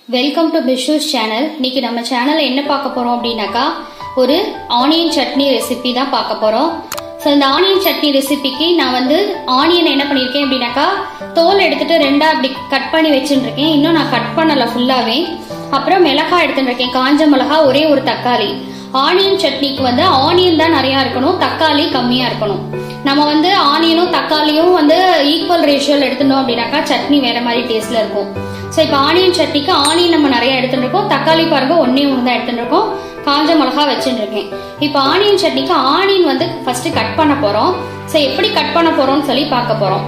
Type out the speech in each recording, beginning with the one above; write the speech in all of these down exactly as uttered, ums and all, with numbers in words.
Welcome to பிஷூஸ் channel. இன்னைக்கு நம்ம சேனல்ல என்ன பார்க்க போறோம் அப்படின்னாக்கா ஒரு ஆனியன் சட்னி ரெசிபி தான் பார்க்க போறோம். ஸோ இந்த ஆனியன் சட்னி ரெசிபிக்கு நான் வந்து ஆனியன் என்ன பண்ணியிருக்கேன் அப்படின்னாக்கா தோல் எடுத்துட்டு ரெண்டா அப்படி கட் பண்ணி வச்சுருக்கேன். இன்னும் நான் கட் பண்ணல ஃபுல்லாவே. அப்புறம் மிளகாய் எடுத்துட்டு இருக்கேன், காஞ்ச மிளகா, ஒரே ஒரு தக்காளி. ஆனியன் சட்னிக்கு வந்து ஆனியன் தான் நிறைய இருக்கணும், தக்காளி கம்மியா இருக்கணும். நம்ம வந்து ஆனியனும் தக்காளியும் வந்து ஈக்குவல் ரேஷியோல எடுத்துட்டோம் அப்படின்னாக்கா சட்னி வேற மாதிரி டேஸ்ட்ல இருக்கும். ஸோ இப்போ ஆனியன் சட்னிக்கு ஆனியன் நம்ம நிறைய எடுத்துட்டு இருக்கோம், தக்காளி பாருங்க ஒன்னே ஒன்று தான் எடுத்துட்டு இருக்கோம், காஞ்ச மிளகா வச்சுட்டு இருக்கேன். இப்போ ஆனியன் சட்னிக்கு ஆனியன் வந்து ஃபர்ஸ்ட் கட் பண்ண போறோம். ஸோ எப்படி கட் பண்ண போறோம்னு சொல்லி பார்க்க போறோம்.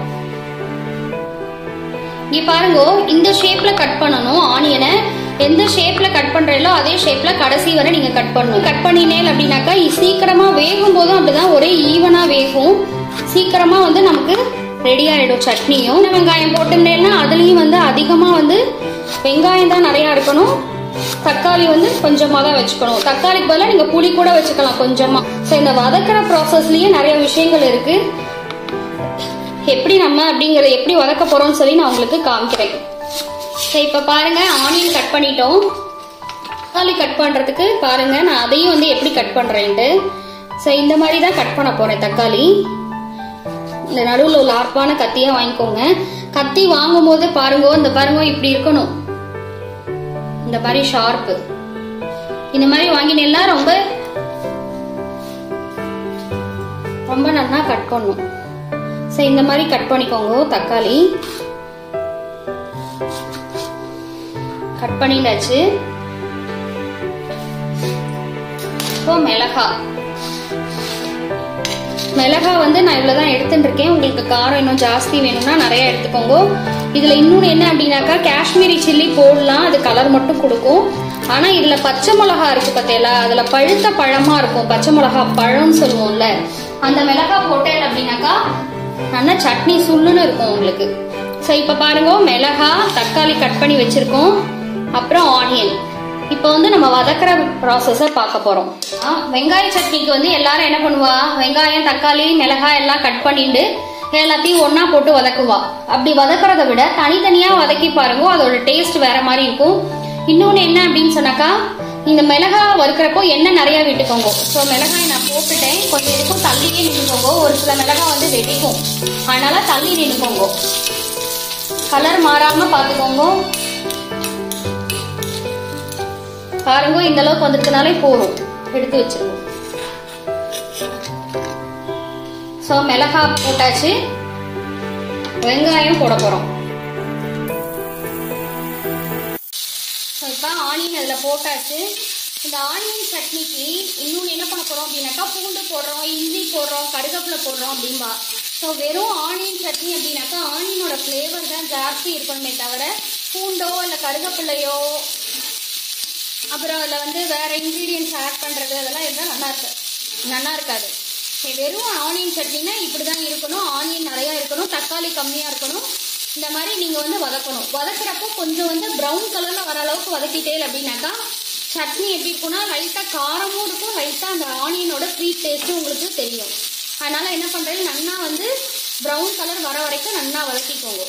இங்க பாருங்க, இந்த ஷேப்ல கட் பண்ணணும். ஆனியனை எந்த ஷேப்ல கட் பண்றீங்களோ அதே ஷேப்ல கடைசி வரை நீங்க கட் பண்ணணும். கட் பண்ணினேன் அப்படின்னாக்கா சீக்கிரமா வேகும் போதும் அப்படிதான் ஒரே ஈவனா வேகும், சீக்கிரமா வந்து நமக்கு ரெடி ஆயிடும் சட்னியும். வெங்காயம் போட்டுனேன்னா அதுலயும் வந்து அதிகமா வந்து வெங்காயம் தான் நிறைய இருக்கணும், தக்காளி வந்து கொஞ்சமா தான் வச்சுக்கணும். தக்காளிக்கு பதிலாக நீங்க புளி கூட வச்சுக்கலாம் கொஞ்சமா. ஸோ இந்த வதக்கிற ப்ராசஸ்லயே நிறைய விஷயங்கள் இருக்கு. எப்படி நம்ம அப்படிங்கறத எப்படி வதக்க போறோம்னு சொல்லி நான் உங்களுக்கு காமிக்கிறேன். ஸோ இப்ப பாருங்க, ஆனியன் கட் பண்ணிட்டோம். தக்காளி கட் பண்றதுக்கு பாருங்க நான் அதையும் வந்து எப்படி கட் பண்றேன்ட்டு. ஸோ இந்த மாதிரி தான் கட் பண்ண போறேன் தக்காளி. இந்த நடுவில் உள்ள ஆர்ப்பான கத்தியா வாங்கிக்கோங்க. கத்தி வாங்கும் போது பாருங்க, இந்த பாருங்க இப்படி இருக்கணும், இந்த மாதிரி ஷார்ப்பு. இந்த மாதிரி வாங்கினேன்னா ரொம்ப ரொம்ப நல்லா கட் பண்ணும். ஸோ இந்த மாதிரி கட் பண்ணிக்கோங்க. தக்காளி கட் பண்ணிட்டாச்சு. இப்போ மிளகா மிளகா வந்து நான் இவ்வளவுதான் எடுத்துட்டு இருக்கேன். உங்களுக்கு காரம் இன்னும் ஜாஸ்தி வேணும்னா நிறைய எடுத்துக்கோங்க. இதுல இன்னொன்னு என்ன அப்படின்னாக்கா காஷ்மீரி சில்லி போடலாம், அது கலர் மட்டும் கொடுக்கும். ஆனா இதுல பச்சை மிளகா இருக்கு பார்த்தீங்களா, அதுல பழுத்த பழமா இருக்கும், பச்சை மிளகா பழம்னு சொல்லுவோம்ல, அந்த மிளகா போட்டேன் அப்படின்னாக்கா நல்லா சட்னி சுள்ளுன்னு இருக்கும் உங்களுக்கு. ஸோ இப்ப பாருங்க, மிளகா, தக்காளி கட் பண்ணி வச்சிருக்கோம், அப்புறம் ஆனியன். இப்போ வந்து நம்ம வதக்கிற ப்ராசஸை பார்க்க போறோம். வெங்காய சட்னிக்கு வந்து எல்லாரும் என்ன பண்ணுவா, வெங்காயம், தக்காளி, மிளகாய் எல்லாம் கட் பண்ணிட்டு எல்லாத்தையும் ஒன்னா போட்டு வதக்குவா. அப்படி வதக்குறத விட தனித்தனியா வதக்கி பாருங்க, அதோட டேஸ்ட் வேற மாதிரி இருக்கும். இன்னொன்னு என்ன அப்படின்னு சொன்னாக்கா, இந்த மிளகாய் வறுக்கிறப்போ எண்ணெய் நிறைய விட்டுக்கோங்க. ஸோ மிளகாய் நான் போட்டுட்டேன், கொஞ்சம் இருக்கும் தள்ளியே நின்றுக்கோங்க. ஒரு சில மிளகாய் வந்து வெடிக்கும், அதனால தள்ளி நின்றுக்கோங்க. கலர் மாறாம பாத்துக்கோங்க. பாருங்க, இந்த அளவுக்கு வந்துருக்கனாலே போதும், எடுத்து வச்சிருக்கோம். சோ மிளகாய் போட்டாச்சு, வெங்காயம் போட போறோம். இப்ப ஆனியன் அதுல போட்டாச்சு. இந்த ஆனியன் சட்னிக்கு இன்னொன்னு என்ன பண்ண போறோம் அப்படின்னாக்கா பூண்டு போடுறோம், இஞ்சி போடுறோம், கருவேப்பிலை போடுறோம் அப்படின்பா. ஸோ வெறும் ஆனியன் சட்னி அப்படின்னாக்கா ஆனியனோட ஃபிளேவர் தான் ஜாஸ்தி இருக்கணுமே தவிர பூண்டோ இல்லை கருவேப்பிலையோ அப்புறம் அதில் வந்து வேற இன்கிரீடியன்ஸ் ஆட் பண்றது அதெல்லாம் இருந்தால் நல்லா இருக்கு நல்லா இருக்காது. வெறும் ஆனியன் சட்னினா இப்படிதான் இருக்கணும், ஆனியன் நிறைய இருக்கணும், தக்காளி கம்மியா இருக்கணும். இந்த மாதிரி நீங்க வந்து வதக்கணும். வதக்குறப்போ கொஞ்சம் வந்து ப்ரௌன் கலர்ல வர அளவுக்கு வதக்கிட்டே அப்படின்னாக்கா சட்னி எப்படி இருக்குன்னா லைட்டா காரமும் இருக்கும், லைட்டா அந்த ஆனியனோட ஸ்வீட் டேஸ்ட்டும் உங்களுக்கு தெரியும். அதனால என்ன பண்றது, நல்லா வந்து ப்ரௌன் கலர் வர வரைக்கும் நல்லா வதக்கிக்கோங்க.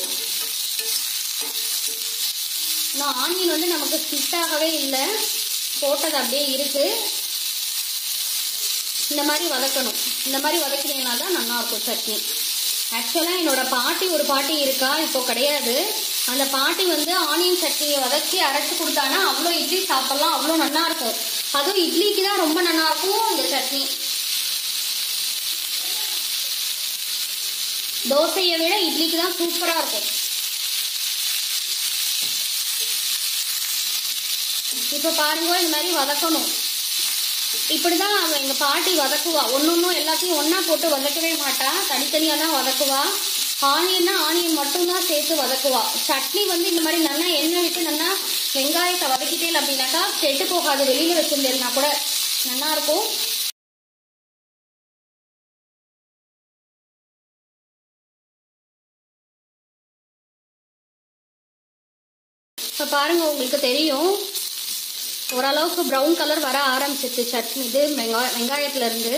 இன்னும் ஆனியன் வந்து நமக்கு ஸ்பிட் ஆகவே இல்லை, போட்டது அப்படியே இருக்கு. இந்த மாதிரி வதக்கணும். இந்த மாதிரி வதக்கினீங்கன்னா தான் நல்லா இருக்கும் சட்னி. ஆக்சுவலா என்னோட பாட்டி ஒரு பாட்டி இருக்கா, இப்போ கிடையாது. அந்த பாட்டி வந்து ஆனியன் சட்னியை வதக்கி அரைச்சு கொடுத்தானா அவ்வளோ இட்லி சாப்பிடலாம், அவ்வளோ நல்லா இருக்கும். அதுவும் இட்லிக்கு தான் ரொம்ப நல்லா இருக்கும் இந்த சட்னி. தோசையை விட இட்லிக்கு தான் சூப்பரா இருக்கும். இப்ப பாருங்க, இந்த மாதிரி வதக்கணும். இப்படிதான் எங்க பாட்டி வதக்குவா. ஒன்னொன்னும் எல்லாத்தையும் ஒன்னா போட்டு வதக்கவே மாட்டா, தனித்தனியா தான் வதக்குவா. ஆனியன்னா ஆனியன் மட்டும் தான் சேர்த்து வதக்குவா. சட்னி வந்து இந்த மாதிரி நல்லா எண்ணெய் விட்டு நல்லா வெங்காயத்தை வதக்கிட்டே அப்படின்னாக்கா கெட்டு போகாது, வெளியில வச்சிருந்தேன்னா கூட நல்லா இருக்கும். இப்ப பாருங்க, உங்களுக்கு தெரியும் ஓரளவுக்கு ப்ரௌன் கலர் வர ஆரம்பிச்சிருச்சு சட்னி. இது வெங்காய வெங்காயத்துல இருந்து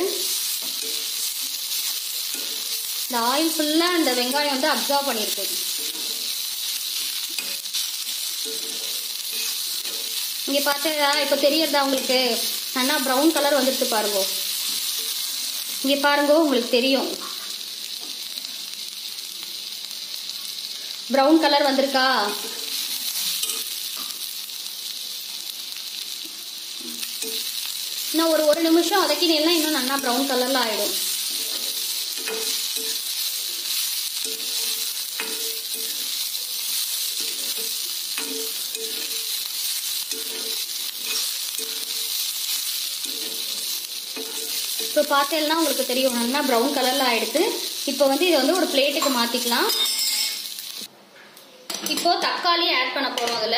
இந்த ஆயில் ஃபுல்லா இந்த வெங்காயம் வந்து அப்சர்வ் பண்ணிருக்கு. இங்க பார்த்தா இப்ப தெரியறதா உங்களுக்கு? நல்லா ப்ரௌன் கலர் வந்துட்டு பாருங்க. இங்க பாருங்க, உங்களுக்கு தெரியும் ப்ரௌன் கலர் வந்திருக்கா? இன்னும் ஒரு ஒரு நிமிஷம் வதக்கினீங்கன்னா இன்னும் நல்லா ப்ரௌன் கலர்ல ஆயிடும். இப்போ பார்த்தேன்னா உங்களுக்கு தெரியும் நல்லா ப்ரௌன் கலர்ல ஆயிடுது. இப்போ வந்து இதை வந்து ஒரு பிளேட்டுக்கு மாத்திக்கலாம். இப்போ தக்காளி ஆட் பண்ண போறோம். அதுல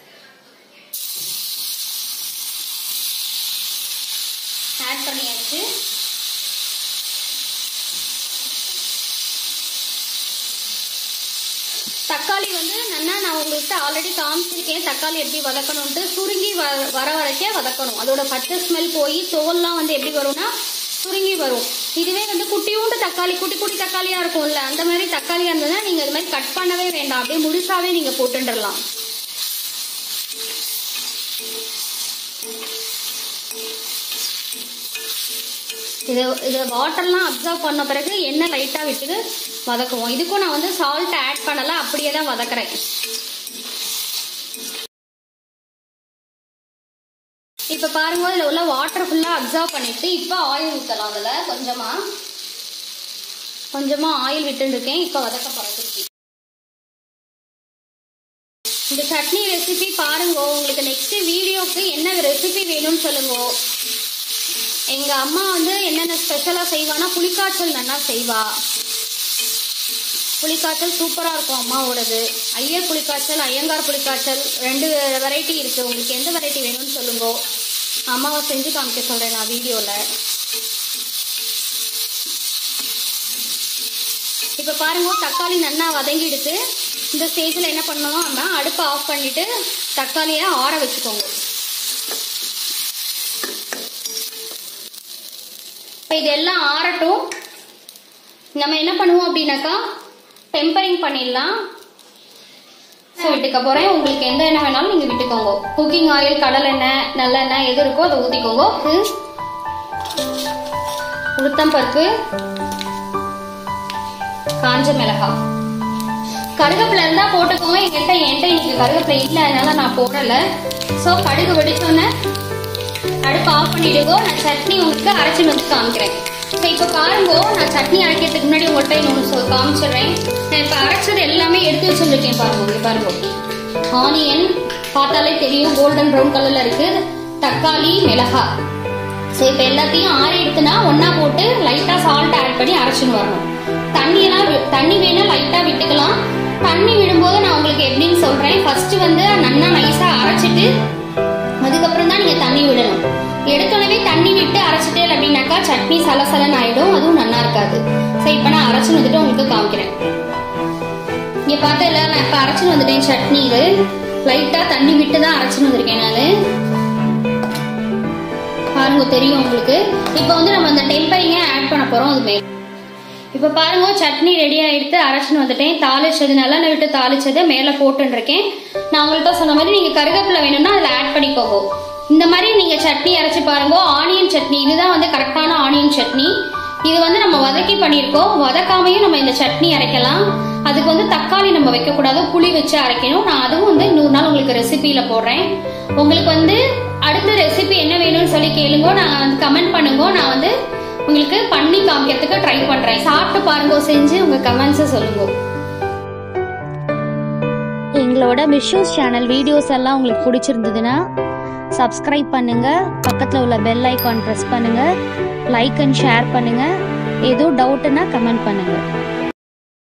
ஆட் பண்ணியாச்சு. தக்காளி வந்து நல்லா நான் உங்களுக்கு ஆல்ரெடி காமிச்சிருக்கேன் தக்காளி எப்படி வதக்கணும்ட்டு. சுருங்கி வர வரைக்கும் வதக்கணும். அதோட பச்சை ஸ்மெல் போய் தோல்லாம் வந்து எப்படி வரும்னா சுருங்கி வரும். இதுவே வந்து குட்டியூண்டு தக்காளி, குட்டி குட்டி தக்காளியா இருக்கும்ல, அந்த மாதிரி தக்காளியா இருந்ததுன்னா நீங்க இது மாதிரி கட் பண்ணவே வேண்டாம், அப்படியே முழுசாவே நீங்க போட்டுடலாம். இது இது வாட்டர்லாம் அப்சர்வ் பண்ண பிறகு எண்ணெய் லைட்டா விட்டு வதக்குவோம். இதுக்கும் நான் வந்து சால்ட் ஆட் பண்ணல, அப்படியே தான் வதக்குறேன். இப்ப பாருங்க, இதுல உள்ள வாட்டர் ஃபுல்லா அப்சர்வ் பண்ணிட்டு இப்ப ஆயில் ஊத்தலாம். அதுல கொஞ்சமா கொஞ்சமா ஆயில் விட்டு இருக்கேன். இப்ப வதக்க போறதுக்கு இந்த சட்னி ரெசிபி பாருங்க. உங்களுக்கு நெக்ஸ்ட் வீடியோக்கு என்ன ரெசிபி வேணும்னு சொல்லுங்க. எங்க அம்மா வந்து என்னென்ன ஸ்பெஷலா செய்வானா, புளிக்காய்ச்சல் நல்லா செய்வா. புளிக்காய்ச்சல் சூப்பரா இருக்கும் அம்மாவோடது. ஐயர் புளிக்காய்ச்சல், ஐயங்கார் புளிக்காய்ச்சல், ரெண்டு வெரைட்டி இருக்கு. உங்களுக்கு எந்த வெரைட்டி வேணும்னு சொல்லுங்க, அம்மாவை செஞ்சு காமிக்க சொல்றேன் நான் வீடியோல. இப்ப பாருங்க, தக்காளி நல்லா வதங்கிடுது. இந்த ஸ்டேஜ்ல என்ன பண்ணணும் அப்படின்னா, அடுப்பை ஆஃப் பண்ணிட்டு தக்காளியை ஆற வச்சுக்கோங்க. இப்ப இதெல்லாம் ஆறட்டும். நம்ம என்ன பண்ணுவோம் அப்படின்னாக்கா, டெம்பரிங் பண்ணிடலாம். விட்டுக்க போறேன். உங்களுக்கு எந்த எண்ணெய் வேணாலும் நீங்க விட்டுக்கோங்க. குக்கிங் ஆயில், கடல் எண்ணெய், நல்லெண்ணெய் எது இருக்கோ அதை ஊத்திக்கோங்க. உளுத்தம் பருப்பு, காஞ்ச மிளகாய், கருவேப்பிலை இருந்தா போட்டுக்கோங்க. என்கிட்ட என்கிட்ட இன்னைக்கு கருவேப்பிலை இல்லை, அதனால நான் போடல. சோ கடுகு வெடிச்சோன்னே அடுப்பு ஆஃப் பண்ணிடுவோம். நான் சட்னி உங்களுக்கு அரைச்சு வந்து காமிக்கிறேன். இப்ப பாருங்க, நான் சட்னி அரைக்கிறதுக்கு முன்னாடி உங்கள்கிட்ட இன்னொன்று காமிச்சிடுறேன். நான் இப்ப அரைச்சது எல்லாமே எடுத்து வச்சுருக்கேன். பாருங்க, பாருங்க, ஆனியன் பார்த்தாலே தெரியும் கோல்டன் ப்ரௌன் கலர்ல இருக்கு. தக்காளி, மிளகாய். சரி, இப்ப எல்லாத்தையும் ஆறி எடுத்துனா ஒன்னா போட்டு லைட்டா சால்ட் ஆட் பண்ணி அரைச்சுன்னு வரணும். தண்ணியெல்லாம் தண்ணி வேணா லைட்டா விட்டுக்கலாம். தண்ணி விடும்போது நான் உங்களுக்கு எப்படின்னு சொல்றேன். ஃபர்ஸ்ட் வந்து நல்லா நைஸா அரைச்சிட்டு அதுக்கப்புறம் தான் நீங்க தண்ணி விடணும். எடுக்கனவே தண்ணி விட்டு அரைச்சிட்டே அப்படின்னாக்கா சட்னி சலசலன்னு ஆயிடும், அதுவும் நல்லா இருக்காது. சரி, இப்ப நான் அரைச்சுன்னு வந்துட்டு உங்களுக்கு காமிக்கிறேன். இங்க பார்த்தா இல்ல, நான் இப்ப அரைச்சுன்னு வந்துட்டேன். சட்னி இது லைட்டா தண்ணி விட்டு தான் அரைச்சுன்னு வந்திருக்கேன் நானு. பாருங்க, தெரியும் உங்களுக்கு. இப்ப வந்து நம்ம அந்த டெம்பரிங்க ஆட் பண்ண போறோம். அது மேல இப்ப பாருங்க, சட்னி ரெடி ஆயிடுத்து. அரைச்சுன்னு வந்துட்டேன். தாளிச்சது நல்லெண்ணெய் விட்டு தாளிச்சதை மேல போட்டுன்னு இருக்கேன். நான் உங்கள்கிட்ட சொன்ன மாதிரி நீங்க கருவேப்பிலை வேணும்னா அதுல ஆட் பண்ணிக்கோங்க. இந்த மாதிரி நீங்க சட்னி அரைச்சு பாருங்க. ஆனியன் சட்னி இதுதான் வந்து கரெக்டான ஆனியன் சட்னி. இது வந்து நம்ம வதக்கி பண்ணிருக்கோம். வதக்காமையும் நம்ம இந்த சட்னி அரைக்கலாம். அதுக்கு வந்து தக்காளி நம்ம வைக்க கூடாது, புளி வச்சு அரைக்கணும். நான் அதுவும் வந்து இன்னொரு நாள் உங்களுக்கு ரெசிபியில போடுறேன். உங்களுக்கு வந்து அடுத்த ரெசிபி என்ன வேணும்னு சொல்லி கேளுங்க, நான் கமெண்ட் பண்ணுங்க. நான் வந்து உங்களுக்கு பண்ணி காமிக்கிறதுக்கு ட்ரை பண்றேன். சாப்பிட்டு பாருங்க, செஞ்சு உங்க கமெண்ட்ஸை சொல்லுங்க. எங்களோட மிஷூஸ் சேனல் வீடியோஸ் எல்லாம் உங்களுக்கு பிடிச்சிருந்ததுன்னா சப்ஸ்கிரைப் பண்ணுங்க, பக்கத்தில் உள்ள பெல் ஐகான் ப்ரெஸ் பண்ணுங்க, லைக் அண்ட் ஷேர் பண்ணுங்க. ஏதோ டவுட்னா கமெண்ட் பண்ணுங்க.